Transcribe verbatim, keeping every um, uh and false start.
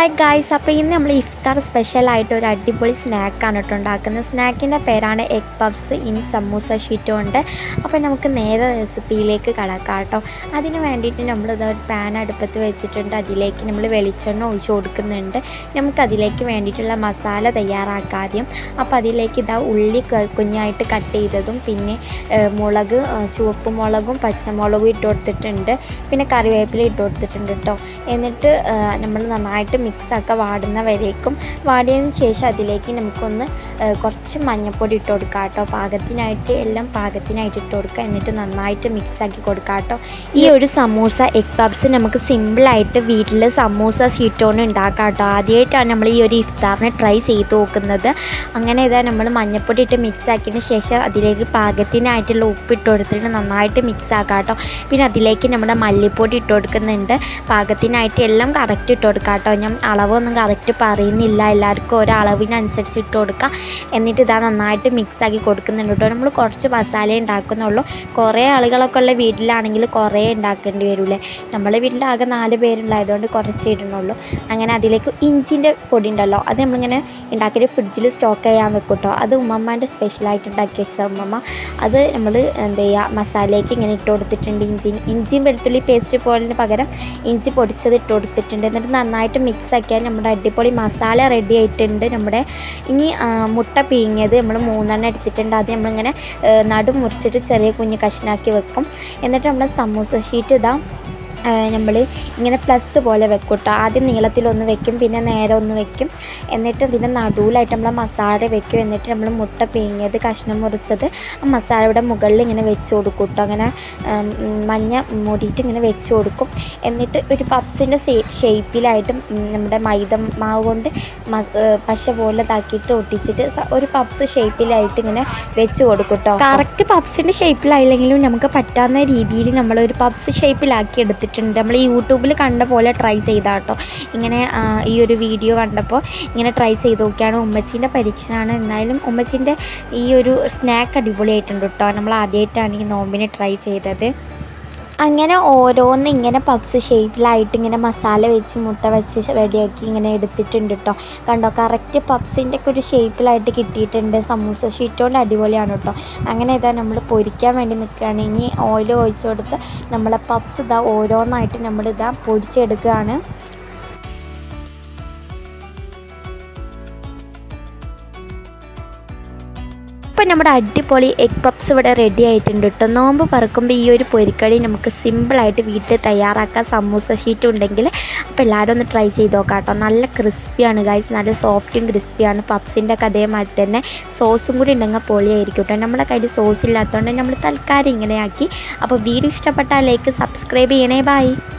Hi guys, അപ്പോൾ ഇന്ന് നമ്മൾ ഇഫ്താർ സ്പെഷ്യലായിട്ട് ഒരു അടിപൊളി സ്നാക്കാണ് കേട്ടോ ഉണ്ടാക്കുന്നത്. സ്നാക്കിൻ്റെ പേരാണ് egg puffs in samosa sheet കൊണ്ട്. അപ്പോൾ നമുക്ക് നേരെ റെസിപ്പിയിലേക്ക് കടക്കാം കേട്ടോ. അതിന് വേണ്ടിയിട്ട് നമ്മളിത് ഒരു പാൻ അടുപ്പത്ത് വെച്ചിട്ടുണ്ട്. അതിലേക്ക് നമ്മൾ വെളിച്ചെണ്ണ ഒഴിച്ച് കൊടുക്കുന്നുണ്ട്. നമുക്കതിലേക്ക് വേണ്ടിയിട്ടുള്ള മസാല തയ്യാറാക്കാം ആദ്യം. അപ്പോൾ അതിലേക്ക് ഇതാ ഉള്ളി കുഞ്ഞായിട്ട് കട്ട് ചെയ്തതും പിന്നെ മുളക്, ചുവപ്പ് മുളകും പച്ചമുളകും ഇട്ട് കൊടുത്തിട്ടുണ്ട്. പിന്നെ കറിവേപ്പില ഇട്ട് കൊടുത്തിട്ടുണ്ട് കേട്ടോ. എന്നിട്ട് നമ്മൾ നന്നായിട്ട് മിക്സാക്കുക വാടുന്ന വരേക്കും. വാടിയതിന് ശേഷം അതിലേക്ക് നമുക്കൊന്ന് കുറച്ച് മഞ്ഞൾപ്പൊടി ഇട്ട് കൊടുക്കുക കേട്ടോ. പാകത്തിനായിട്ട് എല്ലാം പാകത്തിനായിട്ട് ഇട്ട് കൊടുക്കുക. എന്നിട്ട് നന്നായിട്ട് മിക്സാക്കി കൊടുക്കുക കേട്ടോ. ഈ ഒരു സമൂസ എഗ് പഫ്സ് നമുക്ക് സിമ്പിളായിട്ട് വീട്ടിൽ സമൂസ ഷീറ്റ് കൊണ്ട് ഉണ്ടാക്കാം കേട്ടോ. ആദ്യമായിട്ടാണ് നമ്മൾ ഈ ഒരു ഇഫ്താറിനെ ട്രൈ ചെയ്ത് നോക്കുന്നത്. അങ്ങനെ ഇതാ നമ്മൾ മഞ്ഞൾപ്പൊടി ഇട്ട് മിക്സ് ആക്കിയതിന് ശേഷം അതിലേക്ക് പാകത്തിനായിട്ടുള്ള ഉപ്പ് ഇട്ട് കൊടുത്തിട്ട് നന്നായിട്ട് മിക്സ് ആക്കാം കേട്ടോ. പിന്നെ അതിലേക്ക് നമ്മുടെ മല്ലിപ്പൊടി ഇട്ട് കൊടുക്കുന്നുണ്ട്. പാകത്തിനായിട്ട് എല്ലാം കറക്റ്റ് ഇട്ട് കൊടുക്കുക കേട്ടോ. ഞാൻ അളവൊന്നും കറക്റ്റ് പറയുന്നില്ല, എല്ലാവർക്കും ഓരോ അളവിനനുസരിച്ച് ഇട്ട് കൊടുക്കുക. എന്നിട്ട് ഇതാ നന്നായിട്ട് മിക്സാക്കി കൊടുക്കുന്നുണ്ട് കേട്ടോ. നമ്മൾ കുറച്ച് മസാല ഉണ്ടാക്കുന്നുള്ളൂ. കുറേ ആളുകളൊക്കെ ഉള്ള വീട്ടിലാണെങ്കിൽ കുറേ ഉണ്ടാക്കേണ്ടി വരില്ലേ. നമ്മളെ വീട്ടിൽ ആകെ നാല് പേരുള്ളതുകൊണ്ട് കുറച്ച് ഇടണുള്ളൂ. അങ്ങനെ അതിലേക്ക് ഇഞ്ചിൻ്റെ പൊടി ഉണ്ടല്ലോ, അത് നമ്മളിങ്ങനെ ഉണ്ടാക്കിയിട്ട് ഫ്രിഡ്ജിൽ സ്റ്റോക്ക് ചെയ്യാൻ വെക്കും കേട്ടോ. അത് ഉമ്മമ്മേൻ്റെ സ്പെഷ്യലായിട്ട് ഉണ്ടാക്കി വെച്ച ഉമ്മമ്മ അത് നമ്മൾ എന്താ ചെയ്യുക മസാലയ്ക്ക് ഇങ്ങനെ ഇട്ട് കൊടുത്തിട്ടുണ്ട്. ഇഞ്ചി ഇഞ്ചിയും വെളുത്തുള്ളി പേസ്റ്റ് പോലിന് പകരം ഇഞ്ചി പൊടിച്ചത് ഇട്ട് കൊടുത്തിട്ടുണ്ട്. എന്നിട്ട് നന്നായിട്ട് മിക്സ് ആക്കിയാൽ നമ്മുടെ അടിപൊളി മസാല റെഡി ആയിട്ടുണ്ട്. നമ്മുടെ ഇനി മുട്ട പിഴിഞ്ഞത് നമ്മൾ മൂന്നെണ്ണം എടുത്തിട്ടുണ്ട്. അത് നമ്മളിങ്ങനെ നടു മുറിച്ചിട്ട് ചെറിയ കുഞ്ഞ് കഷ്ണാക്കി വെക്കും. എന്നിട്ട് നമ്മുടെ സമൂസ ഷീറ്റ് ഇതാ നമ്മൾ ഇങ്ങനെ പ്ലസ് പോലെ വെക്കും കേട്ടോ. ആദ്യം നീളത്തിലൊന്ന് വെക്കും, പിന്നെ നേരെ ഒന്ന് വെക്കും. എന്നിട്ട് ഇതിൻ്റെ നടുവിലായിട്ട് നമ്മൾ മസാല വെക്കും. എന്നിട്ട് നമ്മൾ മുട്ട പിഴിഞ്ഞത് കഷ്ണം മുറിച്ചത് ആ മസാലയുടെ മുകളിൽ ഇങ്ങനെ വെച്ച് കൊടുക്കും കേട്ടോ. അങ്ങനെ മഞ്ഞ മൂടിയിട്ട് ഇങ്ങനെ വെച്ച് കൊടുക്കും. എന്നിട്ട് ഒരു പപ്സിൻ്റെ ഷേപ്പിലായിട്ട് നമ്മുടെ മൈദ മാവ് കൊണ്ട് പശ പോലെ ഇതാക്കിയിട്ട് ഒട്ടിച്ചിട്ട് ഒരു പപ്സ് ഷേപ്പിലായിട്ട് ഇങ്ങനെ വെച്ച് കൊടുക്കും കേട്ടോ. കറക്റ്റ് പപ്സിൻ്റെ ഷേപ്പിലായില്ലെങ്കിലും നമുക്ക് പറ്റാവുന്ന രീതിയിൽ നമ്മളൊരു പപ്സ് ഷേപ്പിലാക്കി എടുത്തിട്ട് നമ്മൾ ഈ യൂട്യൂബിൽ കണ്ട പോലെ ട്രൈ ചെയ്താൽ കേട്ടോ. ഇങ്ങനെ ഈ ഒരു വീഡിയോ കണ്ടപ്പോൾ ഇങ്ങനെ ട്രൈ ചെയ്ത് നോക്കിയാണ്. ഉമ്മച്ചീൻ്റെ പരീക്ഷണമാണ്. എന്നാലും ഉമ്മച്ചീൻ്റെ ഈ ഒരു സ്നാക്ക് അടിപൊളിയായിട്ടുണ്ട് കേട്ടോ. നമ്മൾ ആദ്യമായിട്ടാണ് ഈ നോമ്പിന് ട്രൈ ചെയ്തത്. അങ്ങനെ ഓരോന്ന് ഇങ്ങനെ പപ്സ് ഷേപ്പിലായിട്ട് ഇങ്ങനെ മസാല വെച്ച് മുട്ട വെച്ച് റെഡിയാക്കി ഇങ്ങനെ എടുത്തിട്ടുണ്ട് കേട്ടോ. കണ്ടോ, കറക്റ്റ് പപ്സിൻ്റെ ഒക്കെ ഒരു ഷേപ്പിലായിട്ട് കിട്ടിയിട്ടുണ്ട്. സമൂസ ഷീറ്റ് കൊണ്ട് അടിപൊളിയാണ് കേട്ടോ. അങ്ങനെ ഇതാ നമ്മൾ പൊരിക്കാൻ വേണ്ടി നിൽക്കുകയാണ്. ഇനി ഓയിൽ ഒഴിച്ചു കൊടുത്ത് നമ്മളെ പപ്സ് ഇതാ ഓരോന്നായിട്ട് നമ്മളിതാ പൊരിച്ചെടുക്കുകയാണ്. ഇപ്പം നമ്മുടെ അടിപൊളി എഗ് പപ്സ് ഇവിടെ റെഡി ആയിട്ടുണ്ട് കേട്ടോ. നോമ്പ് പറക്കുമ്പോൾ ഈ ഒരു പൊരിക്കടി നമുക്ക് സിമ്പിളായിട്ട് വീട്ടിൽ തയ്യാറാക്കാം. സമൂസ ഷീറ്റ് ഉണ്ടെങ്കിൽ അപ്പോൾ എല്ലാവരും ഒന്ന് ട്രൈ ചെയ്ത് നോക്കാം കേട്ടോ. നല്ല ക്രിസ്പിയാണ് ഗൈസ്, നല്ല സോഫ്റ്റും ക്രിസ്പിയാണ്. പപ്സിൻ്റെ ഒക്കെ അതേമാതിരി തന്നെ സോസും കൂടി ഉണ്ടെങ്കിൽ പൊളിയായിരിക്കും കേട്ടോ. നമ്മുടെ കയ്യിൽ സോസ് ഇല്ലാത്തതുകൊണ്ട് നമ്മൾ തൽക്കാലം ഇങ്ങനെയാക്കി. അപ്പോൾ വീഡിയോ ഇഷ്ടപ്പെട്ടാൽ ലൈക്ക് സബ്സ്ക്രൈബ് ചെയ്യണേ. ബൈ.